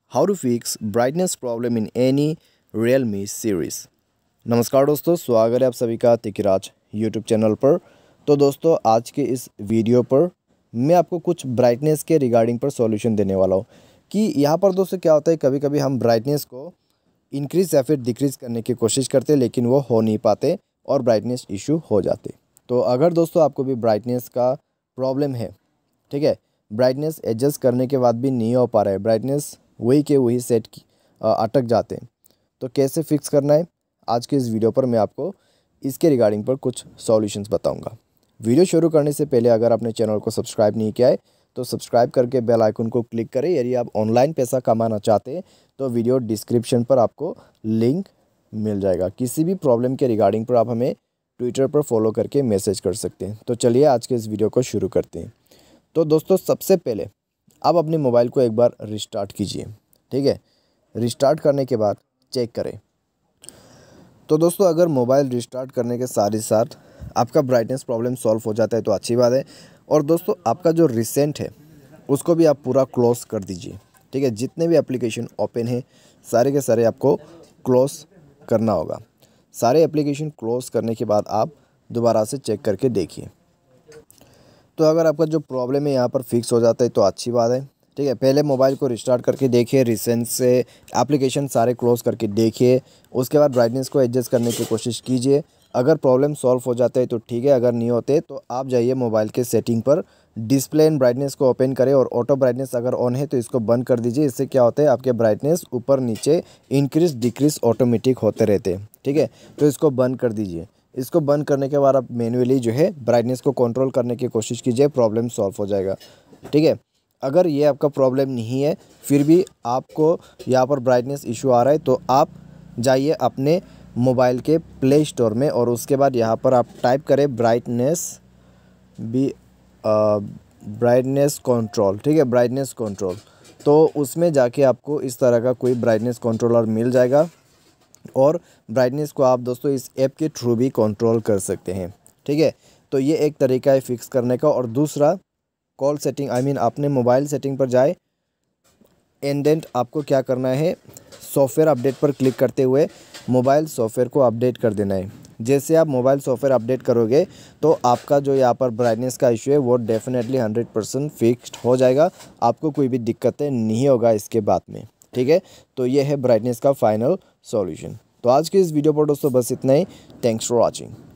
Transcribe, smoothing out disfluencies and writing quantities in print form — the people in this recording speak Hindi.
How to fix brightness problem in any Realme series. नमस्कार दोस्तों, स्वागत है आप सभी का तिकिराज यूट्यूब चैनल पर। तो दोस्तों, आज के इस वीडियो पर मैं आपको कुछ ब्राइटनेस के रिगार्डिंग पर सॉल्यूशन देने वाला हूँ कि यहाँ पर दोस्तों क्या होता है, कभी कभी हम ब्राइटनेस को इंक्रीज़ या फिर डिक्रीज़ करने की कोशिश करते हैं लेकिन वो हो नहीं पाते और ब्राइटनेस इशू हो जाते। तो अगर दोस्तों आपको भी ब्राइटनेस का प्रॉब्लम है, ठीक है, ब्राइटनेस एडजस्ट करने के बाद भी नहीं हो पा रहा है, ब्राइटनेस वही के वही सेट अटक जाते हैं, तो कैसे फिक्स करना है, आज के इस वीडियो पर मैं आपको इसके रिगार्डिंग पर कुछ सॉल्यूशंस बताऊंगा। वीडियो शुरू करने से पहले अगर आपने चैनल को सब्सक्राइब नहीं किया है तो सब्सक्राइब करके बेल आइकन को क्लिक करें। यदि आप ऑनलाइन पैसा कमाना चाहते हैं तो वीडियो डिस्क्रिप्शन पर आपको लिंक मिल जाएगा। किसी भी प्रॉब्लम के रिगार्डिंग पर आप हमें ट्विटर पर फॉलो करके मैसेज कर सकते हैं। तो चलिए आज के इस वीडियो को शुरू करते हैं। तो दोस्तों, सबसे पहले आप अपने मोबाइल को एक बार रिस्टार्ट कीजिए, ठीक है। रिस्टार्ट करने के बाद चेक करें। तो दोस्तों, अगर मोबाइल रिस्टार्ट करने के साथ ही साथ आपका ब्राइटनेस प्रॉब्लम सॉल्व हो जाता है तो अच्छी बात है। और दोस्तों, आपका जो रिसेंट है उसको भी आप पूरा क्लोज कर दीजिए, ठीक है। जितने भी एप्लीकेशन ओपन हैं सारे के सारे आपको क्लोज करना होगा। सारे एप्लीकेशन क्लोज करने के बाद आप दोबारा से चेक करके देखिए। तो अगर आपका जो प्रॉब्लम है यहाँ पर फिक्स हो जाता है तो अच्छी बात है, ठीक है। पहले मोबाइल को रिस्टार्ट करके देखिए, रिसेंट से एप्लीकेशन सारे क्लोज करके देखिए, उसके बाद ब्राइटनेस को एडजस्ट करने की कोशिश कीजिए। अगर प्रॉब्लम सॉल्व हो जाता है तो ठीक है, अगर नहीं होते तो आप जाइए मोबाइल के सेटिंग पर, डिस्प्ले एंड ब्राइटनेस को ओपन करें और ऑटो ब्राइटनेस अगर ऑन है तो इसको बंद कर दीजिए। इससे क्या होता है, आपके ब्राइटनेस ऊपर नीचे इंक्रीज डिक्रीज ऑटोमेटिक होते रहते हैं, ठीक है। तो इसको बंद कर दीजिए। इसको बंद करने के बाद आप मैन्युअली जो है ब्राइटनेस को कंट्रोल करने की कोशिश कीजिए, प्रॉब्लम सॉल्व हो जाएगा, ठीक है। अगर ये आपका प्रॉब्लम नहीं है फिर भी आपको यहाँ पर ब्राइटनेस इशू आ रहा है तो आप जाइए अपने मोबाइल के प्ले स्टोर में और उसके बाद यहाँ पर आप टाइप करें ब्राइटनेस कंट्रोल, ठीक है, ब्राइटनेस कंट्रोल। तो उसमें जाके आपको इस तरह का कोई ब्राइटनेस कंट्रोलर मिल जाएगा और ब्राइटनेस को आप दोस्तों इस ऐप के थ्रू भी कंट्रोल कर सकते हैं, ठीक है। तो ये एक तरीका है फिक्स करने का। और दूसरा, कॉल सेटिंग अपने मोबाइल सेटिंग पर जाए एंड देन आपको क्या करना है, सॉफ्टवेयर अपडेट पर क्लिक करते हुए मोबाइल सॉफ्टवेयर को अपडेट कर देना है। जैसे आप मोबाइल सॉफ्टवेयर अपडेट करोगे तो आपका जो यहाँ पर ब्राइटनेस का इशू है वो डेफिनेटली 100% फिक्स्ड हो जाएगा। आपको कोई भी दिक्कतें नहीं होगा इसके बाद में, ठीक है। तो ये है ब्राइटनेस का फाइनल सॉल्यूशन। तो आज के इस वीडियो पर दोस्तों बस इतना ही। Thanks for watching.